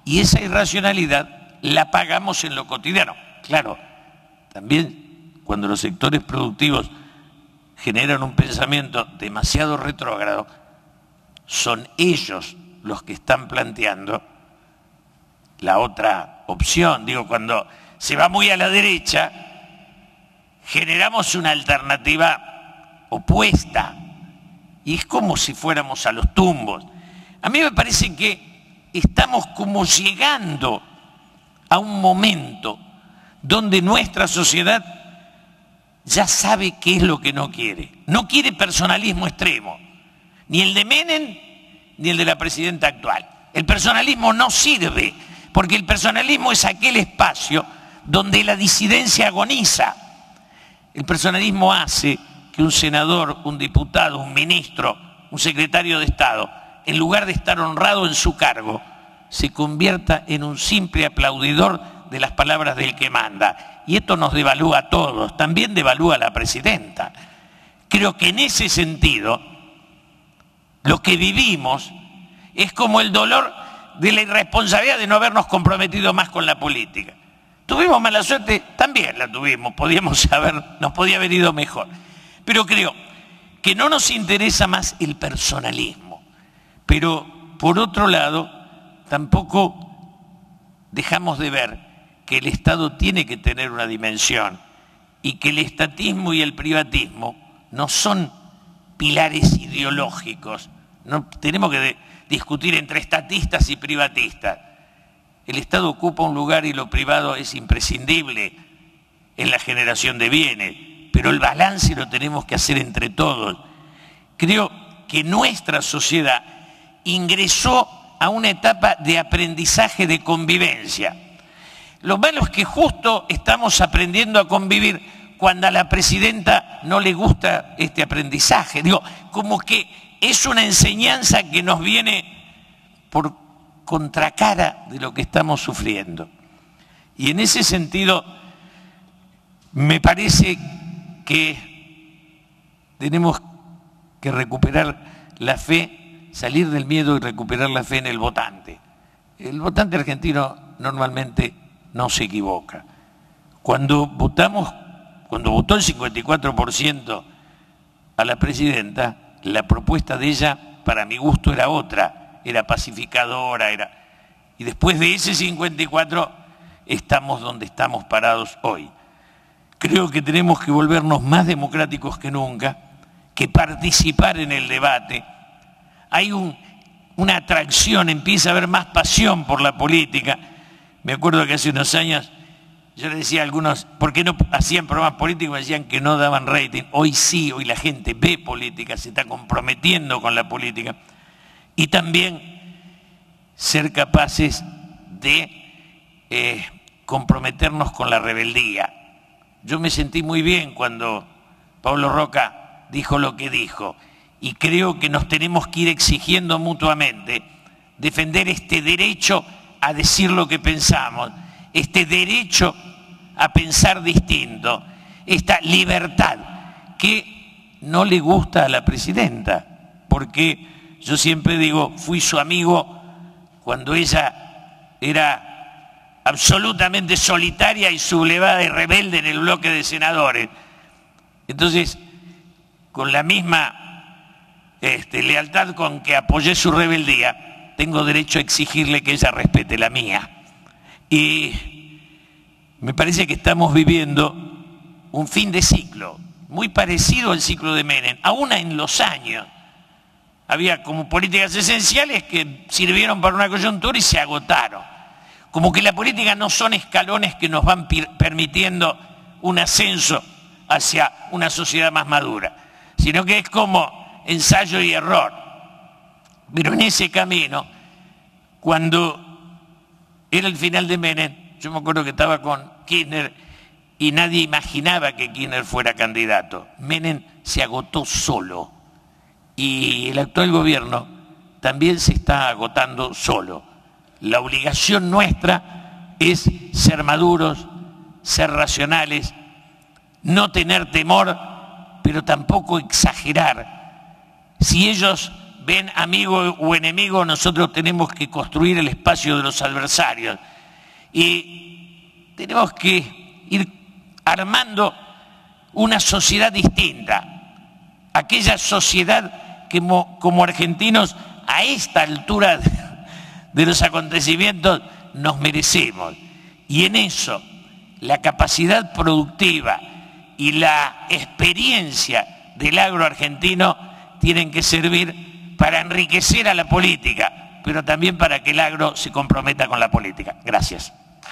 Y esa irracionalidad la pagamos en lo cotidiano. Claro, también cuando los sectores productivos generan un pensamiento demasiado retrógrado, son ellos los que están planteando la otra opción. Digo, cuando se va muy a la derecha, generamos una alternativa opuesta y es como si fuéramos a los tumbos. A mí me parece que estamos como llegando a un momento donde nuestra sociedad ya sabe qué es lo que no quiere. No quiere personalismo extremo, ni el de Menem ni el de la presidenta actual. El personalismo no sirve, porque el personalismo es aquel espacio donde la disidencia agoniza. El personalismo hace que un senador, un diputado, un ministro, un secretario de Estado, en lugar de estar honrado en su cargo, se convierta en un simple aplaudidor de las palabras del que manda. Y esto nos devalúa a todos, también devalúa a la presidenta. Creo que en ese sentido, lo que vivimos es como el dolor de la irresponsabilidad de no habernos comprometido más con la política. ¿Tuvimos mala suerte? También la tuvimos, nos podía haber ido mejor. Pero creo que no nos interesa más el personalismo. Pero, por otro lado, tampoco dejamos de ver que el Estado tiene que tener una dimensión y que el estatismo y el privatismo no son pilares ideológicos. No tenemos que discutir entre estatistas y privatistas. El Estado ocupa un lugar y lo privado es imprescindible en la generación de bienes, pero el balance lo tenemos que hacer entre todos. Creo que nuestra sociedad ingresó a una etapa de aprendizaje de convivencia. Lo malo es que justo estamos aprendiendo a convivir cuando a la presidenta no le gusta este aprendizaje. Digo, como que es una enseñanza que nos viene por contracara de lo que estamos sufriendo. Y en ese sentido, me parece que tenemos que recuperar la fe, salir del miedo y recuperar la fe en el votante. El votante argentino normalmente no se equivoca. Cuando votó el 54% a la presidenta, la propuesta de ella, para mi gusto, era otra, era pacificadora, y después de ese 54 estamos donde estamos parados hoy. Creo que tenemos que volvernos más democráticos que nunca, que participar en el debate. Hay una atracción, empieza a haber más pasión por la política. Me acuerdo que hace unos años yo le decía a algunos, ¿por qué no hacían programas políticos? Me decían que no daban rating. Hoy sí, hoy la gente ve política, se está comprometiendo con la política. Y también ser capaces de comprometernos con la rebeldía. Yo me sentí muy bien cuando Pablo Roca dijo lo que dijo. Y creo que nos tenemos que ir exigiendo mutuamente defender este derecho a decir lo que pensamos, este derecho a pensar distinto, esta libertad que no le gusta a la presidenta, porque yo siempre digo, fui su amigo cuando ella era absolutamente solitaria y sublevada y rebelde en el bloque de senadores. Entonces, con la misma lealtad con que apoyé su rebeldía, tengo derecho a exigirle que ella respete la mía. Y me parece que estamos viviendo un fin de ciclo, muy parecido al ciclo de Menem. Aún en los años había como políticas esenciales que sirvieron para una coyuntura y se agotaron. Como que la política no son escalones que nos van permitiendo un ascenso hacia una sociedad más madura, sino que es como ensayo y error. Pero en ese camino, cuando era el final de Menem, yo me acuerdo que estaba con Kirchner y nadie imaginaba que Kirchner fuera candidato. Menem se agotó solo y el actual gobierno también se está agotando solo. La obligación nuestra es ser maduros, ser racionales, no tener temor, pero tampoco exagerar. Si ellos ven amigo o enemigo, nosotros tenemos que construir el espacio de los adversarios. Y tenemos que ir armando una sociedad distinta. Aquella sociedad que como argentinos a esta altura de los acontecimientos nos merecemos. Y en eso la capacidad productiva y la experiencia del agro argentino tienen que servir para enriquecer a la política, pero también para que el agro se comprometa con la política. Gracias.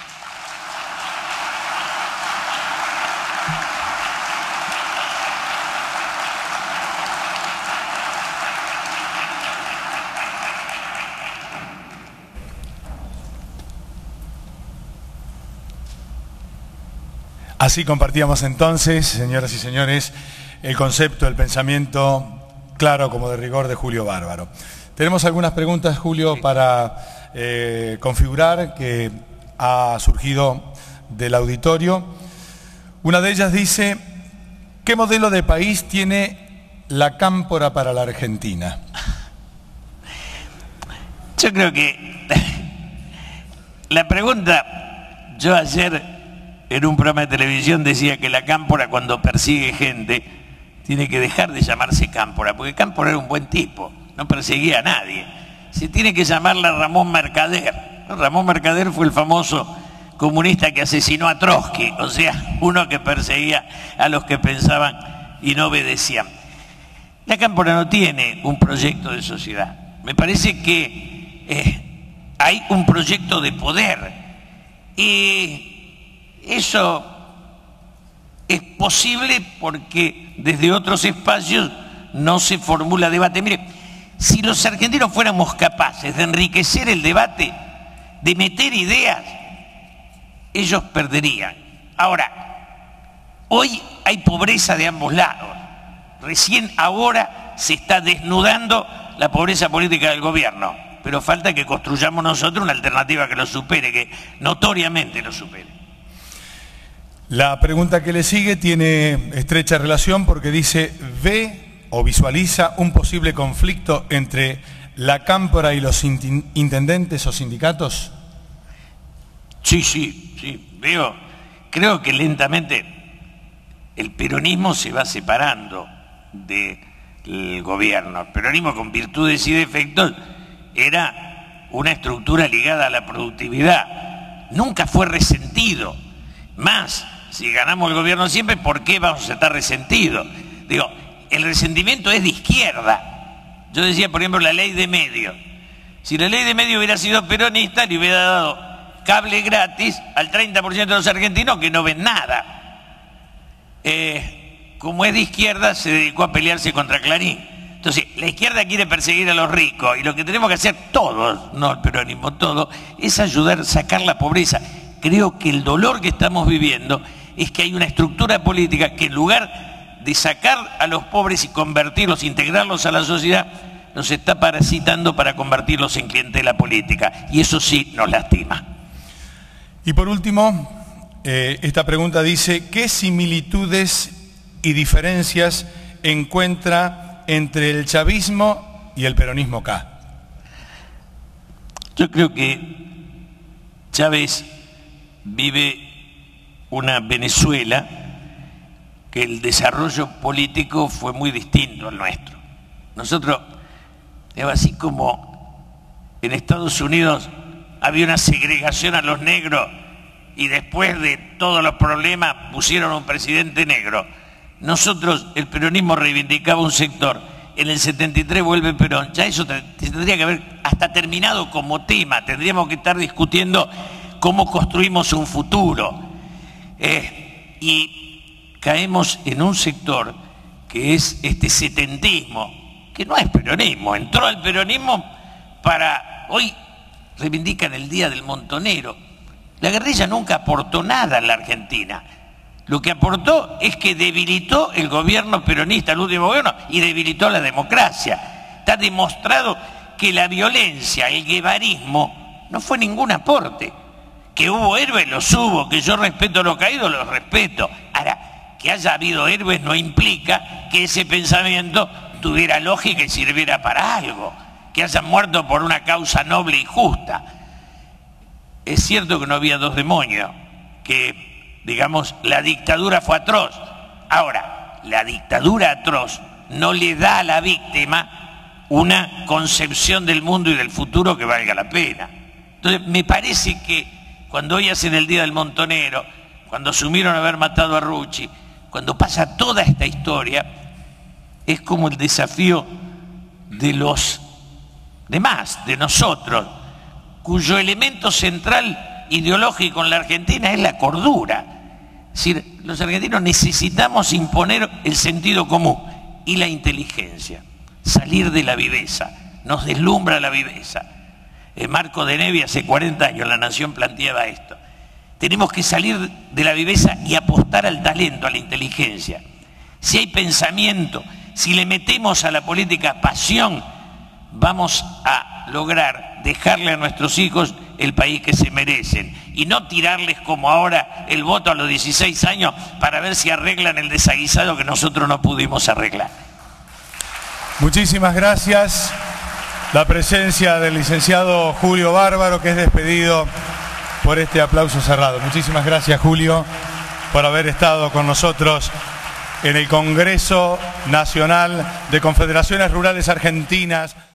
Así compartíamos entonces, señoras y señores, el concepto, el pensamiento claro como de rigor de Julio Bárbaro. Tenemos algunas preguntas, Julio, para configurar que ha surgido del auditorio. Una de ellas dice, ¿qué modelo de país tiene la cámpora para la Argentina? Yo creo que la pregunta, yo ayer en un programa de televisión decía que la cámpora cuando persigue gente tiene que dejar de llamarse cámpora, porque cámpora era un buen tipo, no perseguía a nadie. Se tiene que llamarla Ramón Mercader. Ramón Mercader fue el famoso comunista que asesinó a Trotsky, o sea, uno que perseguía a los que pensaban y no obedecían. La cámpora no tiene un proyecto de sociedad. Me parece que hay un proyecto de poder y eso es posible porque desde otros espacios no se formula debate. Mire, si los argentinos fuéramos capaces de enriquecer el debate, de meter ideas, ellos perderían. Ahora, hoy hay pobreza de ambos lados. Recién ahora se está desnudando la pobreza política del gobierno, pero falta que construyamos nosotros una alternativa que lo supere, que notoriamente lo supere. La pregunta que le sigue tiene estrecha relación porque dice, ¿ve o visualiza un posible conflicto entre la cámpora y los intendentes o sindicatos? Sí, veo. Creo que lentamente el peronismo se va separando del gobierno. El peronismo, con virtudes y defectos, era una estructura ligada a la productividad. Nunca fue resentido. Más, si ganamos el gobierno siempre, ¿por qué vamos a estar resentidos? Digo, el resentimiento es de izquierda. Yo decía, por ejemplo, la ley de medios. Si la ley de medios hubiera sido peronista, le hubiera dado cable gratis al 30% de los argentinos que no ven nada. Como es de izquierda, se dedicó a pelearse contra Clarín. Entonces, la izquierda quiere perseguir a los ricos y lo que tenemos que hacer todos, no el peronismo, todo, es ayudar a sacar la pobreza. Creo que el dolor que estamos viviendo es que hay una estructura política que en lugar de sacar a los pobres y convertirlos, integrarlos a la sociedad, nos está parasitando para convertirlos en clientela política. Y eso sí nos lastima. Y por último, esta pregunta dice, ¿qué similitudes y diferencias encuentra entre el chavismo y el peronismo acá? Yo creo que Chávez vive una Venezuela que el desarrollo político fue muy distinto al nuestro. Nosotros, así como en Estados Unidos había una segregación a los negros y después de todos los problemas pusieron un presidente negro, nosotros, el peronismo reivindicaba un sector. En el 73 vuelve Perón. Ya eso tendría que haber hasta terminado como tema. Tendríamos que estar discutiendo cómo construimos un futuro. Y caemos en un sector que es este setentismo, que no es peronismo. Entró al peronismo para... Hoy reivindican el Día del Montonero. La guerrilla nunca aportó nada a la Argentina. Lo que aportó es que debilitó el gobierno peronista, el último gobierno, y debilitó la democracia. Está demostrado que la violencia, el guevarismo, no fue ningún aporte. Que hubo héroes, los hubo, que yo respeto a los caídos, los respeto. Ahora, que haya habido héroes no implica que ese pensamiento tuviera lógica y sirviera para algo, que hayan muerto por una causa noble y justa. Es cierto que no había dos demonios, que, digamos, la dictadura fue atroz. Ahora, la dictadura atroz no le da a la víctima una concepción del mundo y del futuro que valga la pena. Entonces, me parece que cuando hoy hacen el Día del Montonero, cuando asumieron haber matado a Rucci, cuando pasa toda esta historia, es como el desafío de los demás, de nosotros, cuyo elemento central ideológico en la Argentina es la cordura. Es decir, los argentinos necesitamos imponer el sentido común y la inteligencia, salir de la viveza, nos deslumbra la viveza. Marco de Nevi hace 40 años, La Nación planteaba esto. Tenemos que salir de la viveza y apostar al talento, a la inteligencia. Si hay pensamiento, si le metemos a la política pasión, vamos a lograr dejarle a nuestros hijos el país que se merecen y no tirarles como ahora el voto a los 16 años para ver si arreglan el desaguisado que nosotros no pudimos arreglar. Muchísimas gracias. La presencia del licenciado Julio Bárbaro, que es despedido por este aplauso cerrado. Muchísimas gracias, Julio, por haber estado con nosotros en el Congreso Nacional de Confederaciones Rurales Argentinas.